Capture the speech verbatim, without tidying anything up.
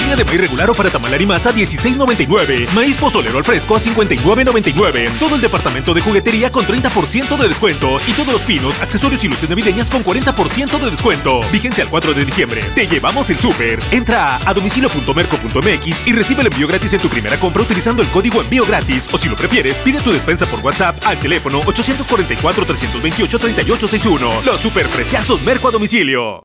Harina de maíz regular o para tamal Arimasa a dieciséis noventa y nueve. Maíz pozolero al fresco a cincuenta y nueve noventa y nueve. Todo el departamento de juguetería con treinta por ciento de descuento. Y todos los pinos, accesorios y luces navideñas con cuarenta por ciento de descuento. Vigencia al cuatro de diciembre. Te llevamos el súper. Entra a domicilio punto merco punto mx y recibe el envío gratis en tu primera compra utilizando el código envío gratis. O si lo prefieres, pide tu despensa por WhatsApp al teléfono ochocientos cuarenta y cuatro, trescientos veintiocho, treinta y ocho sesenta y uno. Los superpreciazos Merco a domicilio.